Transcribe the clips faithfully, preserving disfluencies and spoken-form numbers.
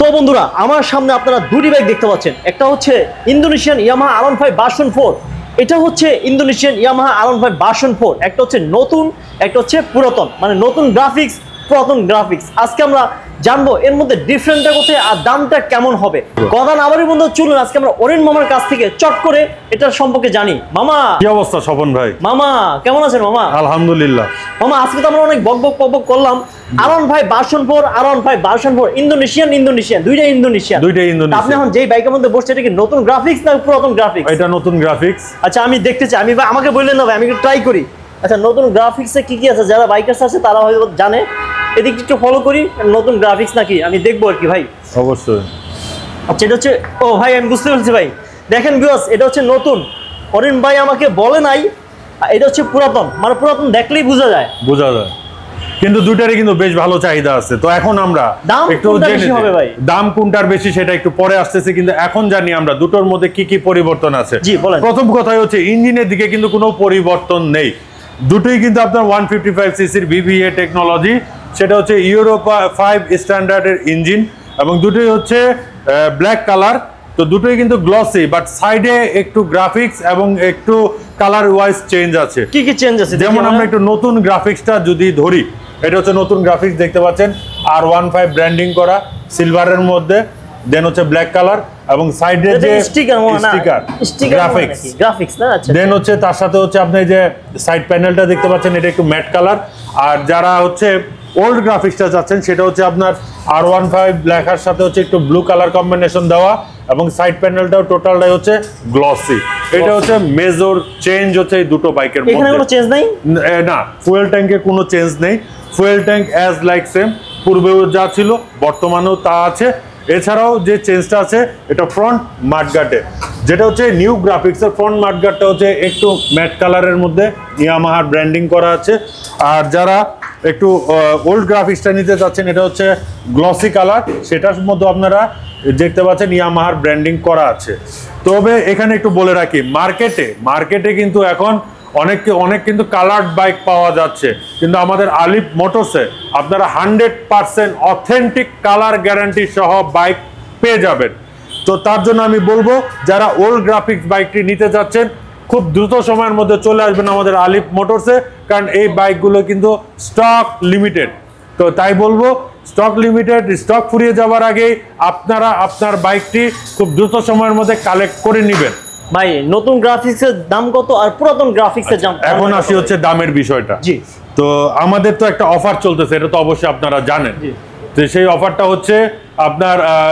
বন্ধুরা আমার সামনে আপনারা দুটি বাইক দেখতে পাচ্ছেন। একটা হচ্ছে Indonesian Yamaha R fifteen version four, এটা হচ্ছে Indonesian Yamaha R fifteen version four. একটা হচ্ছে নতুন, একটা হচ্ছে পুরাতন, মানে নতুন গ্রাফিক্স পুরাতন গ্রাফিক্স। আজকে আমরা জানবো এর মধ্যে ডিফারেন্টটা কোথায় আর দামটা কেমন হবে। কথা না বলে বন্ধু চলুন আজকে আমরা অরিন মামার কাছ থেকে চট করে এটার সম্পর্কে জানি। মামা কি অবস্থা স্বপন ভাই? মামা কেমন আছেন মামা? আলহামদুলিল্লাহ। মামা আজকে তো আমরা অনেক বক বক বক বক করলাম। আর ফিফটিন ভার্সন ফোর, আর fifteen version four, Indonesian Indonesian দুইটা ইন্দোনেশিয়ান দুইটা ইন্দোনেশিয়ান। আপনি এখন যেই বাইকের মধ্যে বসছে এটা কি নতুন গ্রাফিক্স না পুরাতন গ্রাফিক্স? এটা নতুন গ্রাফিক্স। আচ্ছা আমি দেখতে চাই, আমি আমাকে বললেন না ভাই, আমি একটু ট্রাই করি। আচ্ছা নতুন গ্রাফিক্সে কি কি আছে, যারা বাইকার্স আছে তারা হয়তো জানে, এদিক একটু ফলো করি। নতুন গ্রাফিক্স নাকি আমি দেখবো আর কি ভাই। অবশ্যই। আচ্ছা এটা হচ্ছে, ও ভাই আমি বুঝতে পেরেছি ভাই। দেখেন ভিউয়ার্স, এটা হচ্ছে নতুন। অরিন ভাই আমাকে বলে নাই এটা হচ্ছে পুরাতন, মানে পুরাতন দেখলেই বোঝা যায় বোঝা যায় কিন্তু দুটারই কিন্তু বেশ ভালো চাহিদা আছে। তো এখন আমরা একটু বেশি হবে ভাই, দাম কোনটার বেশি সেটা একটু পরে আসতেছে, কিন্তু এখন জানি আমরা দুটোর মধ্যে কি কি পরিবর্তন আছে। জি বলেন। প্রথম কথাই হচ্ছে ইঞ্জিনের দিকে কিন্তু কোনো পরিবর্তন নেই, দুটোই কিন্তু আপনার ওয়ান ফিফটি ফাইভ সিসির ভিভিএ টেকনোলজি, সেটা হচ্ছে ইউরো ফাইভ স্ট্যান্ডার্ডের ইঞ্জিন এবং দুটোই হচ্ছে ব্ল্যাক কালার। তো দুটোই কিন্তু গ্লসি, বাট সাইডে একটু গ্রাফিক্স এবং একটু কালার ওয়াইজ চেঞ্জ আছে। কি কি চেঞ্জ আছে যেমন আমরা একটু নতুন গ্রাফিক্সটা যদি ধরি, এটা হচ্ছে নতুন গ্রাফিক্স দেখতে পাচ্ছেন, আর ওয়ান ফাইভ ব্র্যান্ডিং করা সিলভারের মধ্যে, দেন হচ্ছে ব্ল্যাক কালার এবং সাইডে যে স্টিকার স্টিকার গ্রাফিক্স গ্রাফিক্স না। আচ্ছা দেন হচ্ছে তার সাথে হচ্ছে আপনি যে সাইড প্যানেলটা দেখতে পাচ্ছেন এটা একটু ম্যাট কালার। আর যারা হচ্ছে ওল্ড গ্রাফিক্সটা চাচ্ছেন সেটা হচ্ছে আপনার আর ওয়ান ফাইভ লেখার সাথে হচ্ছে একটু ব্লু কালার কম্বিনেশন দেওয়া এবং সাইড প্যানেলটাও টোটালটাই হচ্ছে গ্লসি। এটা হচ্ছে মেজর চেঞ্জ হচ্ছে এই দুটো বাইকের মধ্যে। এখানে কোনো চেঞ্জ নাই না, ফুয়েল ট্যাঙ্কে কোনো চেঞ্জ নেই, fuel tank as like same, পূর্বেও যা ছিল বর্তমানেও তা আছে। এছাড়াও যে চেঞ্জটা আছে এটা ফ্রন্ট মাডগার্ডে, যেটা হচ্ছে নিউ গ্রাফিক্সের ফ্রন্ট মাডগার্ডটা হচ্ছে একটু ম্যাট কালারের মধ্যে ইয়ামাহার ব্র্যান্ডিং করা আছে। আর যারা একটু ওল্ড গ্রাফিক্সটা নিতে চাচ্ছেন এটা হচ্ছে গ্লসি কালার, সেটার মধ্যে আপনারা দেখতে পাচ্ছেন ইয়ামাহার ব্র্যান্ডিং করা আছে। তবে এখানে একটু বলে রাখি, মার্কেটে মার্কেটে কিন্তু এখন অনেক অনেক কিন্তু কালার্ড বাইক পাওয়া যাচ্ছে, কিন্তু আমাদের আলিফ মোটরসে আপনারা hundred percent authentic colour guarantee সহ বাইক পেয়ে যাবেন। তো তার জন্য আমি বলবো যারা ওল্ড গ্রাফিক্স বাইকটি নিতে যাচ্ছেন খুব দ্রুত সময়ের মধ্যে চলে আসবেন আমাদের আলিফ মোটরসে, কারণ এই বাইকগুলো কিন্তু স্টক লিমিটেড। তো তাই বলবো স্টক লিমিটেড, স্টক ফুরিয়ে যাওয়ার আগেই আপনারা আপনার বাইকটি খুব দ্রুত সময়ের মধ্যে কালেক্ট করে নেবেন। ভাই নতুন গ্রাফিক্সের দাম কত আর পুরাতন গ্রাফিক্সের দাম? এখন আসি হচ্ছে দামের বিষয়টা। জি, তো আমাদের তো একটা অফার চলতেছে, এটা তো অবশ্যই আপনারা জানেন। তো সেই অফারটা হচ্ছে আপনার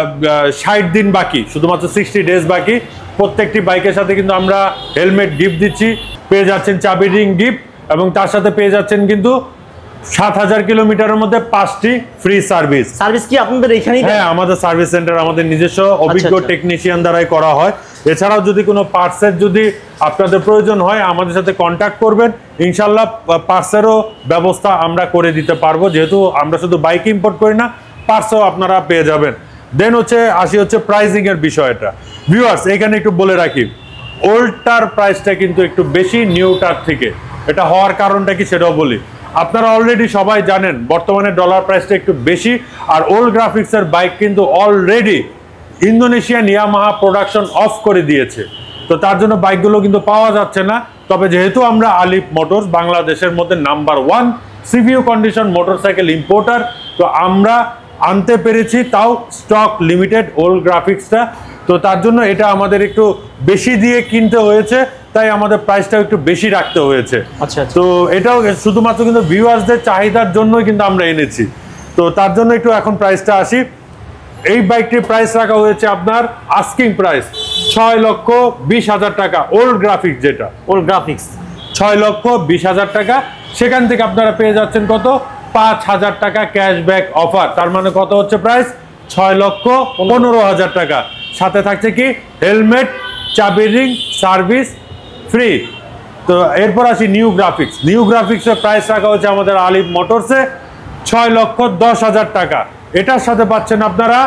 ষাট দিন বাকি, শুধুমাত্র সিক্সটি ডেজ বাকি। প্রত্যেকটি বাইকের সাথে কিন্তু আমরা হেলমেট গিফট দিচ্ছি, পেয়ে যাচ্ছেন চাবি রিং গিফট এবং তার সাথে পেয়ে যাচ্ছেন কিন্তু সাত হাজার কিলোমিটারের মধ্যে পাঁচটি ফ্রি সার্ভিস। সার্ভিস কি আপনাদের এখানেই? হ্যাঁ, আমাদের সার্ভিস সেন্টার আমাদের নিজস্ব অভিজ্ঞ টেকনিশিয়ান দ্বারাই করা হয়। এছাড়াও যদি কোনো পার্টসের যদি আপনাদের প্রয়োজন হয় আমাদের সাথে কন্ট্যাক্ট করবেন, ইনশাল্লাহ পার্টসেরও ব্যবস্থা আমরা করে দিতে পারবো, যেহেতু আমরা শুধু বাইক ইম্পোর্ট করি না, পার্টসও আপনারা পেয়ে যাবেন। দেন হচ্ছে আসি হচ্ছে প্রাইসিং এর বিষয়টা। ভিউয়ার্স এখানে একটু বলে রাখি, ওল্ডটার প্রাইসটা কিন্তু একটু বেশি নিউটার থেকে। এটা হওয়ার কারণটা কি সেটাও বলি। আপনারা অলরেডি সবাই জানেন বর্তমানে ডলার প্রাইসটা একটু বেশি, আর ওল্ড গ্রাফিক্সের বাইক কিন্তু already Indonesian Yamaha production off করে দিয়েছে। তো তার জন্য বাইকগুলো কিন্তু পাওয়া যাচ্ছে না। তবে যেহেতু আমরা আলিফ মোটরস বাংলাদেশের মধ্যে নাম্বার ওয়ান সিভিউ কন্ডিশন মোটরসাইকেল ইম্পোর্টার, তো আমরা আনতে পেরেছি তাও স্টক লিমিটেড ওল্ড গ্রাফিক্সটা। তো তার জন্য এটা আমাদের একটু বেশি দিয়ে কিনতে হয়েছে, তাই আমাদের প্রাইসটাও একটু বেশি রাখতে হয়েছে। আচ্ছা, তো এটাও শুধুমাত্র কিন্তু ভিউয়ার্সদের চাহিদার জন্যই কিন্তু আমরা এনেছি। তো তার জন্য একটু এখন প্রাইসটা আসি। এই বাইকটির প্রাইস রাখা হয়েছে আপনার আস্কিং প্রাইস ছয় লক্ষ বিশ হাজার টাকা। ওল্ড গ্রাফিক্স, যেটা ওল্ড গ্রাফিক্স ছয় লক্ষ বিশ হাজার টাকা, সেখান থেকে আপনারা পেয়ে যাচ্ছেন কত, পাঁচ হাজার টাকা ক্যাশব্যাক অফার। তার মানে কত হচ্ছে প্রাইস, ছয় লক্ষ পনেরো হাজার টাকা। সাথে থাকছে কি হেলমেট, চাবি রিং, সার্ভিস ফ্রি। তো এরপর আসি নিউ গ্রাফিক্স। নিউ গ্রাফিক্সের প্রাইস রাখা হচ্ছে আমাদের আলিফ মোটরসে ছয় লক্ষ দশ হাজার টাকা। এটার সাথে পাচ্ছেন আপনারা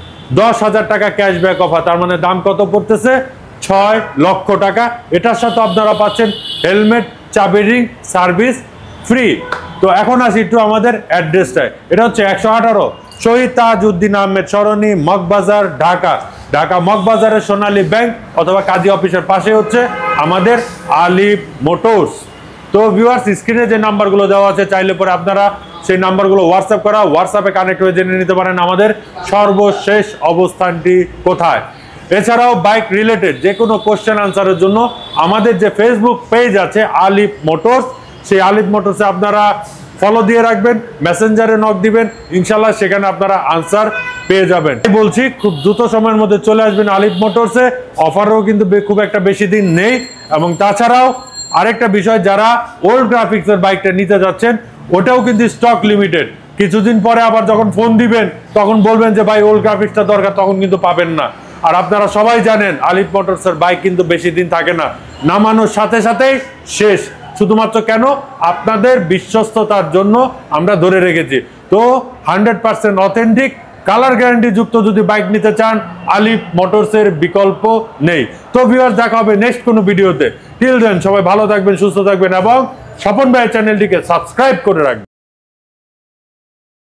দশ হাজার টাকা ক্যাশব্যাক অফার। তার মানে দাম কত পড়তেছে, ছয় লক্ষ টাকা। এটার সাথে আপনারা পাচ্ছেন হেলমেট, চাবি রিং, সার্ভিস ফ্রি। তো এখন আসি একটু আমাদের অ্যাড্রেসটায়। এটা হচ্ছে একশো আঠারো শহীদ তাজউদ্দিন আহমেদ সরণি, মগবাজার, ঢাকা। ঢাকা মগবাজারের সোনালী ব্যাংক অথবা কাজী অফিসের পাশে হচ্ছে আমাদের আলিফ মোটরস। তো ভিউয়ার্স, স্ক্রিনে যে নাম্বারগুলো দেওয়া আছে, চাইলে পরে আপনারা সেই নাম্বারগুলো হোয়াটসঅ্যাপ করা, হোয়াটসঅ্যাপে কানেক্ট হয়ে জেনে নিতে পারেন আমাদের সর্বশেষ অবস্থানটি কোথায়। এছাড়াও বাইক রিলেটেড যে কোনো কোশ্চেন আনসারের জন্য আমাদের যে ফেসবুক পেজ আছে আলিফ মোটরস, সেই আলিফ মোটরসে আপনারা ফলো দিয়ে রাখবেন, মেসেঞ্জারে নক দিবেন, ইনশাল্লাহ সেখানে আপনারা আনসার পেয়ে যাবেন। বলছি খুব দ্রুত সময়ের মধ্যে চলে আসবেন আলিফ মোটরসে। অফারও কিন্তু খুব একটা বেশি দিন নেই। এবং তাছাড়াও আরেকটা বিষয়, যারা ওল্ড গ্রাফিক্সের বাইকটা নিতে যাচ্ছেন, ওটাও কিন্তু স্টক লিমিটেড। কিছুদিন পরে আবার যখন ফোন দিবেন তখন বলবেন যে ভাই ওল্ড গ্রাফিক্সটা দরকার, তখন কিন্তু পাবেন না। আর আপনারা সবাই জানেন আলিফ মোটরসের বাইক কিন্তু বেশি দিন থাকে না, নামানোর সাথে সাথেই শেষ। শুধুমাত্র কেন? আপনাদের বিশ্বস্ততার জন্য আমরা ধরে রেখেছি। তো hundred percent authentic colour guarantee যুক্ত যদি বাইক নিতে চান, আলিফ মোটরসের বিকল্প নেই। তো ভিউয়ার্স, দেখা হবে নেক্সট কোনো ভিডিওতে। টিল দেন সবাই ভালো থাকবেন, সুস্থ থাকবেন এবং স্বপন ভাইয়ের চ্যানেলটিকে সাবস্ক্রাইব করে রাখবেন।